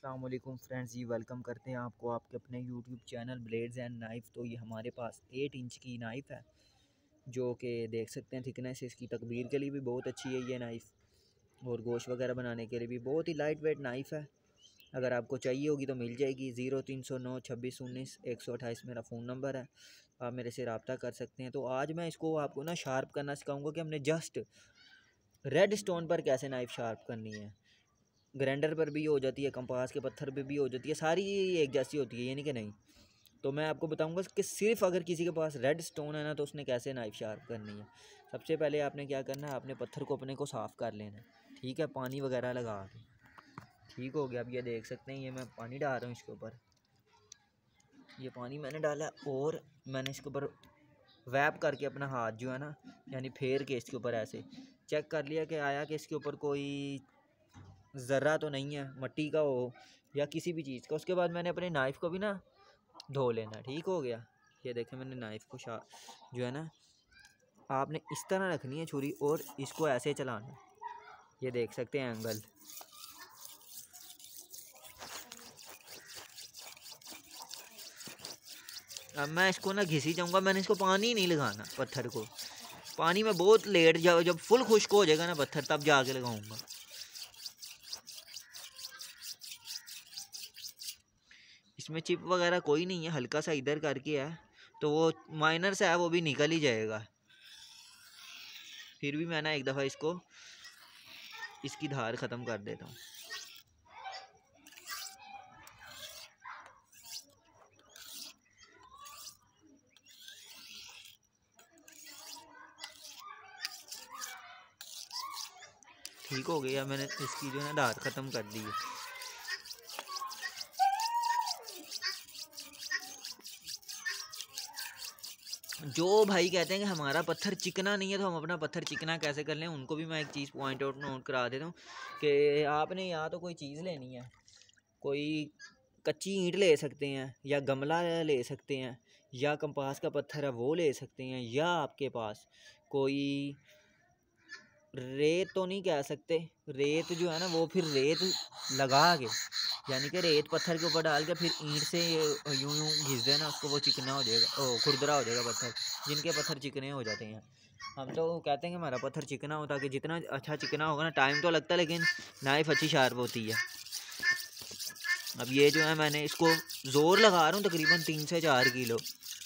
अस्सलाम वालेकुम फ्रेंड्स जी, वेलकम करते हैं आपको आपके अपने YouTube channel blades and knife. तो ये हमारे पास 8 इंच की नाइफ़ है जो कि देख सकते हैं थिकनेस इसकी तकबीर के लिए भी बहुत अच्छी है ये नाइफ़, और गोश्त वगैरह बनाने के लिए भी बहुत ही लाइट वेट नाइफ़ है। अगर आपको चाहिए होगी तो मिल जाएगी। 0309 26 19 128 मेरा फ़ोन नंबर है, आप मेरे से रब्ता कर सकते हैं। तो आज मैं इसको आपको ना शार्प करना सिखाऊँगा कि हमने जस्ट रेड स्टोन पर कैसे नाइफ़ शार्प करनी है। ग्राइंडर पर भी हो जाती है, कंपास के पत्थर पे भी हो जाती है, सारी एक जैसी होती है, ये नहीं कि नहीं। तो मैं आपको बताऊंगा कि सिर्फ अगर किसी के पास रेड स्टोन है ना तो उसने कैसे नाइफ शार्प करनी है। सबसे पहले आपने क्या करना है, आपने पत्थर को अपने को साफ़ कर लेना है, ठीक है, पानी वगैरह लगा के। ठीक हो गया। अब ये देख सकते हैं, ये मैं पानी डाल रहा हूँ इसके ऊपर। ये पानी मैंने डाला और मैंने इसके ऊपर वैप करके अपना हाथ जो है ना, यानी फेर के इसके ऊपर ऐसे चेक कर लिया कि आया कि इसके ऊपर कोई ज़र्रा तो नहीं है मट्टी का हो या किसी भी चीज़ का। उसके बाद मैंने अपने नाइफ़ को भी ना धो लेना। ठीक हो गया। ये देखें, मैंने नाइफ़ को जो है ना, आपने इस तरह रखनी है छुरी और इसको ऐसे चलाना है। ये देख सकते हैं एंगल। अब मैं इसको ना घिसी जाऊँगा, मैंने इसको पानी नहीं लगाना पत्थर को। पानी में बहुत लेट जब फुल खुश्क हो जाएगा ना पत्थर तब जाके लगाऊंगा। इसमें चिप वगैरह कोई नहीं है, हल्का सा इधर करके है तो वो माइनर से है, वो भी निकल ही जाएगा। फिर भी मैं ना एक दफ़ा इसको इसकी धार ख़त्म कर देता हूँ। ठीक हो गया, मैंने इसकी जो है ना धार ख़त्म कर दी है। जो भाई कहते हैं कि हमारा पत्थर चिकना नहीं है तो हम अपना पत्थर चिकना कैसे कर लें, उनको भी मैं एक चीज़ पॉइंट आउट नोट करा देता हूँ कि आपने या तो कोई चीज़ लेनी है, कोई कच्ची ईंट ले सकते हैं या गमला ले सकते हैं या कंपास का पत्थर है वो ले सकते हैं, या आपके पास कोई रेत तो नहीं कह सकते, रेत जो है ना वो फिर रेत लगा के, यानी कि रेत पत्थर के ऊपर डाल के फिर ईंट से यूं यूं घिस देना उसको, वो चिकना हो जाएगा, ओ खुरदरा हो जाएगा पत्थर। जिनके पत्थर चिकने हो जाते हैं, हम तो कहते हैं कि हमारा पत्थर चिकना हो, ताकि जितना अच्छा चिकना होगा ना, टाइम तो लगता है लेकिन नाइफ अच्छी शार्प होती है। अब ये जो है मैंने इसको ज़ोर लगा रहा हूँ तकरीबन 3 से 4 किलो।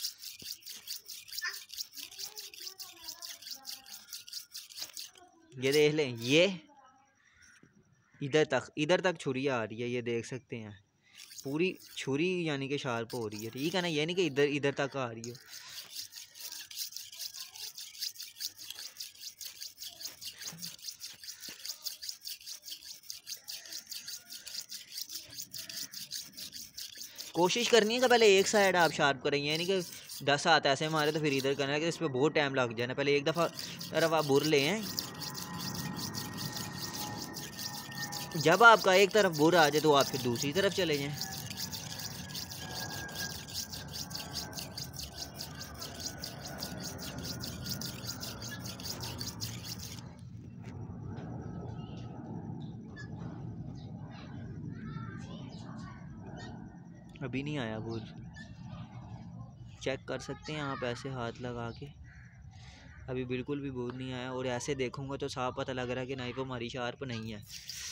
ये देख लें, ये इधर तक छुरी आ रही है, ये देख सकते हैं पूरी छुरी यानी कि शार्प हो रही है। ठीक है ना, ये नहीं कि इधर इधर तक आ रही है। कोशिश करनी है कि पहले एक साइड आप शार्प करें, यानी कि 10 हाथ ऐसे मारे तो फिर इधर करना है कि इस पर बहुत टाइम लग जाए ना। पहले एक दफ़ा तरफ आप बुर लें हैं, जब आपका एक तरफ बुर आ जाए तो आप फिर दूसरी तरफ चले जाएं। अभी नहीं आया बुर, चेक कर सकते हैं आप ऐसे हाथ लगा के, अभी बिल्कुल भी बुर नहीं आया। और ऐसे देखूंगा तो साफ पता लग रहा है कि नाइफ हमारी शार्प नहीं है।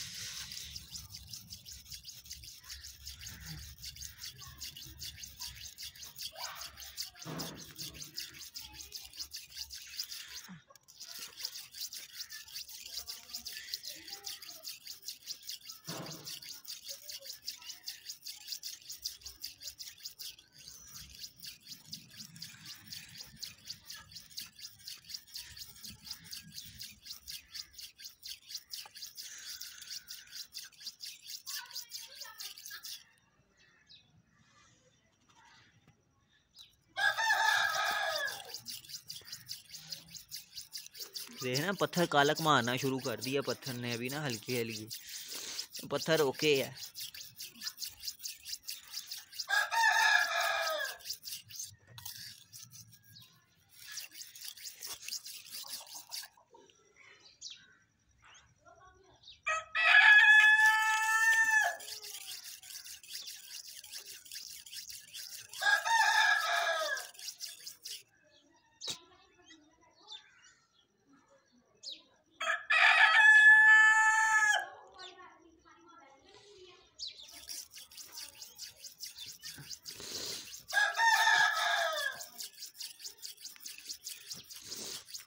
देखना पत्थर कालक मारना शुरू कर दिया पत्थर ने अभी ना, हल्की हल्की। पत्थर ओके है।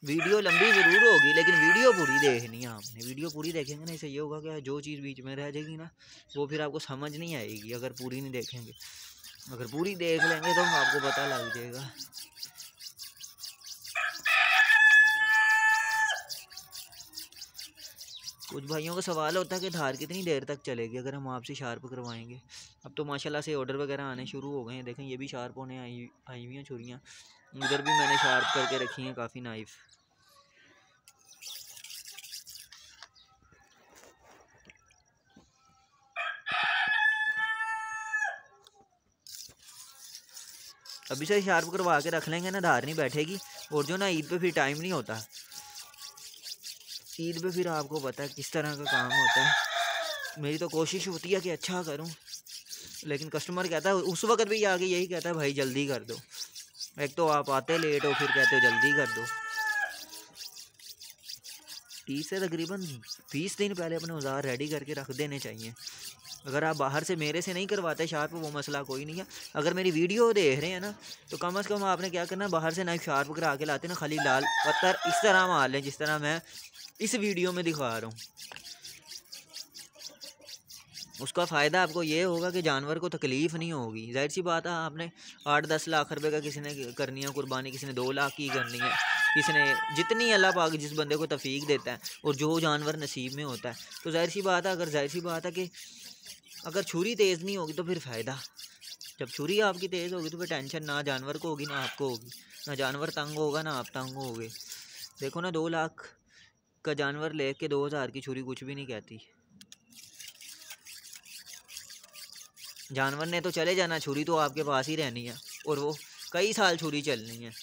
वीडियो लंबी ज़रूर होगी लेकिन वीडियो पूरी देखनी है आपने। वीडियो पूरी देखेंगे ना, इससे ये होगा कि जो चीज़ बीच में रह जाएगी ना वो फिर आपको समझ नहीं आएगी अगर पूरी नहीं देखेंगे। अगर पूरी देख लेंगे तो आपको पता लग जाएगा। कुछ भाइयों का सवाल होता है कि धार कितनी देर तक चलेगी अगर हम आपसे शार्प करवाएंगे। अब तो माशाल्लाह से ऑर्डर वगैरह आने शुरू हो गए हैं। देखें ये भी शार्प होने आई हुई हैं छुरियाँ। उधर भी मैंने शार्प करके रखी हैं काफ़ी नाइफ़। अभी से शार्प करवा के रख लेंगे ना, धार नहीं बैठेगी। और जो ना ईद पे फिर टाइम नहीं होता। ईद पे फिर आपको पता है किस तरह का काम होता है। मेरी तो कोशिश होती है कि अच्छा करूं, लेकिन कस्टमर कहता है उस वक्त भी आके यही कहता है भाई जल्दी कर दो। एक तो आप आते लेट हो, फिर कहते हो जल्दी कर दो। 30 से तकरीबन 20 दिन पहले अपने औजार रेडी करके रख देने चाहिए। अगर आप बाहर से मेरे से नहीं करवाते शार्प वो मसला कोई नहीं है। अगर मेरी वीडियो देख रहे हैं ना तो कम से कम आपने क्या करना, बाहर से नाइफ शार्प करा के लाते ना, खाली लाल पत्थर इस तरह मार लें जिस तरह मैं इस वीडियो में दिखा रहा हूँ। उसका फ़ायदा आपको ये होगा कि जानवर को तकलीफ़ नहीं होगी। जाहिर सी बात है, आपने 8-10 लाख रुपए का किसी ने करनी है कुर्बानी, किसी ने 2 लाख की करनी है, किसी ने जितनी अल्लाह पाक जिस बंदे को तौफीक देता है और जो जानवर नसीब में होता है, तो जाहिर सी बात है कि अगर छुरी तेज़ नहीं होगी तो फिर फ़ायदा। जब छुरी आपकी तेज़ होगी तो फिर टेंशन ना जानवर को होगी ना आपको होगी। ना जानवर तंग होगा ना आप तंग होगे। देखो ना, 2 लाख का जानवर ले के 2000 की छुरी कुछ भी नहीं कहती। जानवर ने तो चले जाना, छुरी तो आपके पास ही रहनी है और वो कई साल छुरी चलनी है।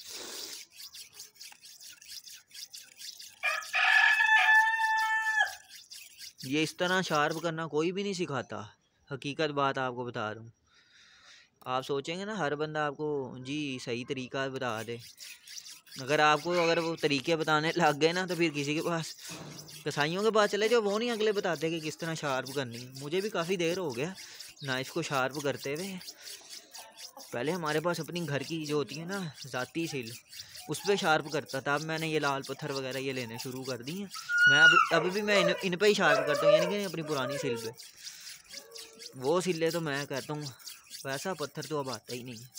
ये इस तरह शार्प करना कोई भी नहीं सिखाता, हकीकत बात आपको बता रहा हूँ। आप सोचेंगे ना हर बंदा आपको जी सही तरीका बता दे। अगर वो तरीके बताने लग गए ना तो फिर किसी के पास, कसाइयों के पास चले जाओ, वो नहीं अगले बताते कि किस तरह शार्प करनी है। मुझे भी काफ़ी देर हो गया नाइफ़ को शार्प करते हुए। पहले हमारे पास अपनी घर की जो होती है ना ज़ाती सिल, उस पर शार्प करता था। अब मैंने ये लाल पत्थर वगैरह ये लेने शुरू कर दी हैं। मैं अभी भी मैं इन पे ही शार्प करता हूँ, यानी कि अपनी पुरानी सिल पे। वो सिले तो मैं कहता हूँ वैसा पत्थर तो अब आता ही नहीं है।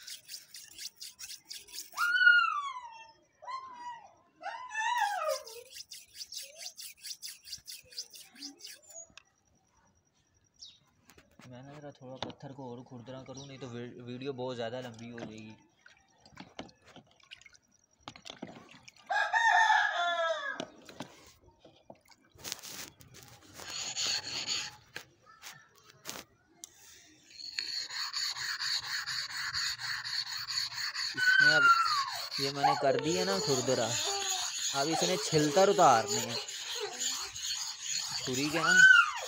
मैंने ज़रा थोड़ा पत्थर को और खुरदरा करूँ, नहीं तो वीडियो बहुत ज़्यादा लंबी हो जाएगी। इसमें अब ये मैंने कर दी है ना खुरदरा, अब इसने छिलतर उतारने हैं छुरी के ना।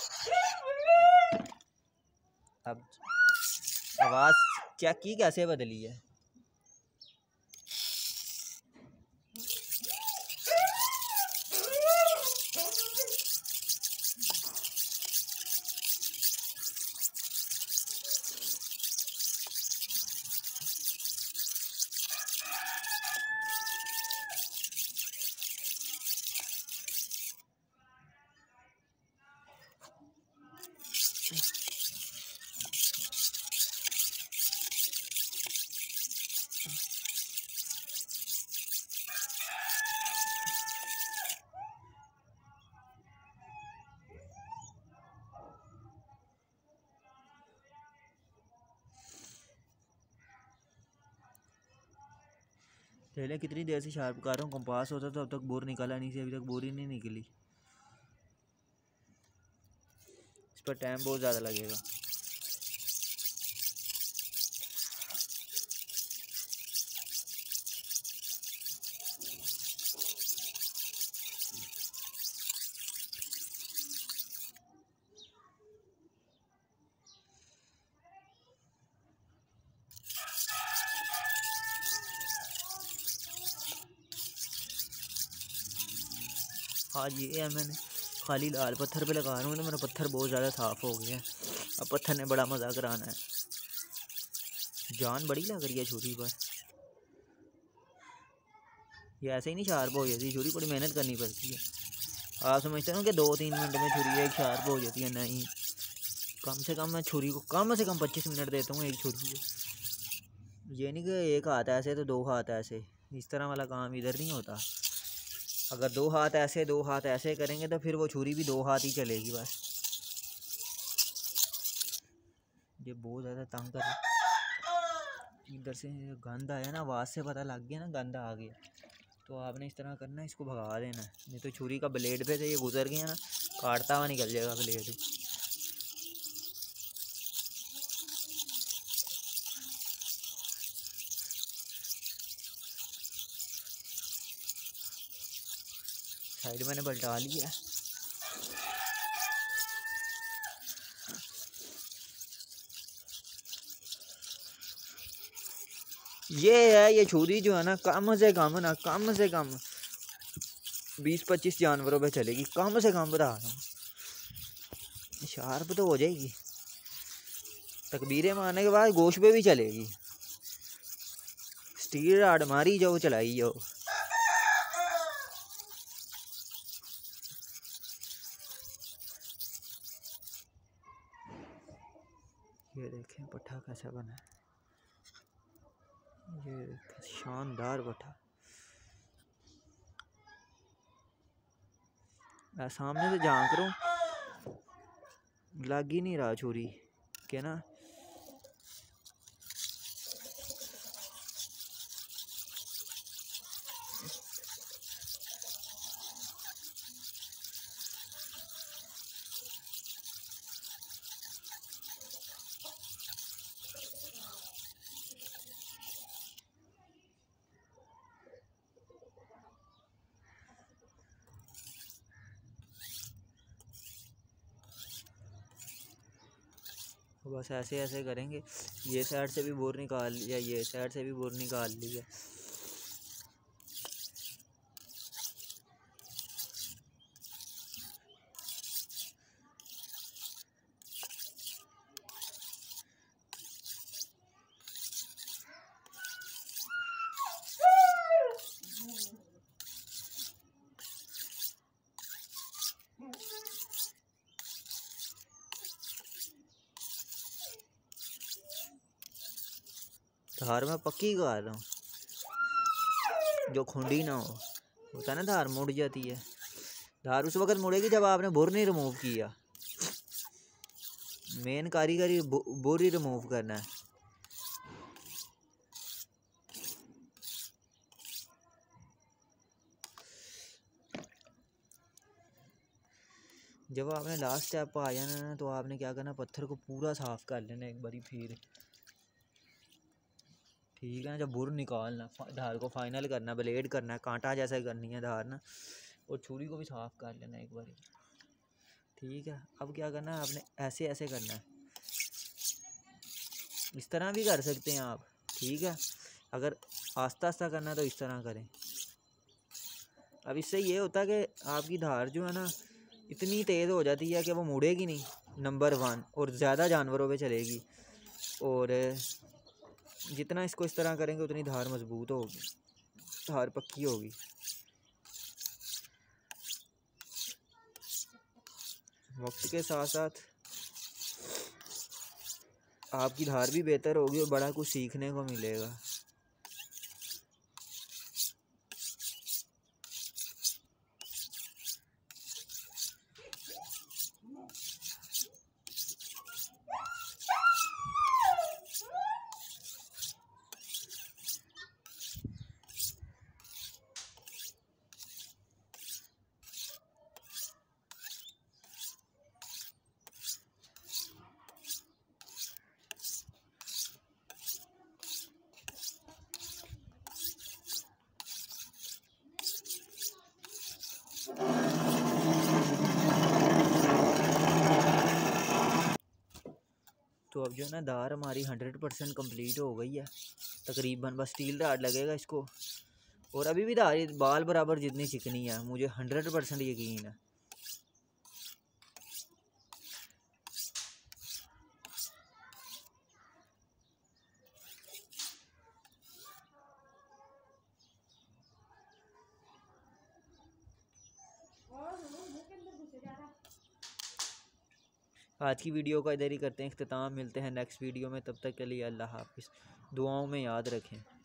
अब आवाज़ चेक की कैसे बदली है। पहले कितनी देर से शार्प कर रहा हूँ, कंपास होता तो अब तक बोर निकाला नहीं थी, अभी तक बोर ही नहीं निकली। इस पर टाइम बहुत ज़्यादा लगेगा। आज ये है, मैंने खाली लाल पत्थर पे लगा रहा हूँ तो मेरा पत्थर बहुत ज़्यादा साफ़ हो गया है। अब पत्थर ने बड़ा मज़ा कराना है। जान बड़ी लग रही है छुरी पर। ये ऐसे ही नहीं शार्प हो जाती छुरी, बड़ी मेहनत करनी पड़ती है। आप समझते हो कि 2-3 मिनट में छुरी एक शार्प हो जाती है? नहीं, कम से कम मैं छुरी को कम से कम 25 मिनट देता हूँ एक छुरी को। ये नहीं कि एक हाथ ऐसे तो 2 हाथ ऐसे, इस तरह वाला काम इधर नहीं होता। अगर 2 हाथ ऐसे 2 हाथ ऐसे करेंगे तो फिर वो छुरी भी 2 हाथ ही चलेगी बस। ये बहुत ज़्यादा तंग कर रहा। इधर से गंद आया ना, आवाज़ से पता लग गया ना गंद आ गया, तो आपने इस तरह करना है, इसको भगा देना। नहीं तो छुरी का ब्लेड पे से ये गुजर गया ना, काटता हुआ निकल जाएगा ब्लेड। साइड मैंने पलटा लिया। ये है, ये छुरी जो है ना, कम से कम ना, कम से कम 20-25 जानवरों पे चलेगी, कम से कम बता रहा हूँ। शार्प तो हो जाएगी, तकबीरें मारने के बाद गोश्त पे भी चलेगी। स्टील राड मारी जाओ, चलाई जाओ। ये देखें पट्ठा कैसा बना है, ये देखें शानदार पट्ठा। मैं सामने से झांक रहा हूँ, लग ही नहीं रहा छुरी के ना। बस ऐसे ऐसे करेंगे। ये साइड से भी बोर निकाल लिया, ये साइड से भी बोर निकाल लिया। धार में पक्की काट रहा हूँ, जो खुंडी ना हो। होता है ना धार मुड़ जाती है, धार उस वक्त मुड़ेगी जब आपने बुर नहीं रिमूव किया। मेन कारीगरी बुर ही रिमूव करना है। जब आपने लास्ट स्टेप पर आ जाना ना, तो आपने क्या करना, पत्थर को पूरा साफ कर लेना एक बारी फिर, ठीक है ना। जब बुर निकालना, धार को फाइनल करना, ब्लेड करना है, कांटा जैसा करनी है धार ना, और छुरी को भी साफ कर लेना एक बारी, ठीक है। अब क्या करना है आपने, ऐसे ऐसे करना है, इस तरह भी कर सकते हैं आप, ठीक है। अगर आस्ता आस्ता करना तो इस तरह करें। अब इससे ये होता है कि आपकी धार जो है ना, इतनी तेज़ हो जाती है कि वो मुड़ेगी नहीं, नंबर 1, और ज़्यादा जानवरों पे चलेगी। और जितना इसको इस तरह करेंगे उतनी धार मजबूत होगी, धार पक्की होगी। वक्त के साथ साथ आपकी धार भी बेहतर होगी और बड़ा कुछ सीखने को मिलेगा। तो अब जो है ना, धार हमारी 100% कंप्लीट हो गई है तकरीबन। बस स्टील राड लगेगा इसको, और अभी भी धार बाल बराबर जितनी चिकनी है, मुझे 100% यकीन है। आज की वीडियो का इधर ही करते हैं अख्ताम। मिलते हैं नेक्स्ट वीडियो में, तब तक के लिए अल्लाह हाफिज़। दुआओं में याद रखें।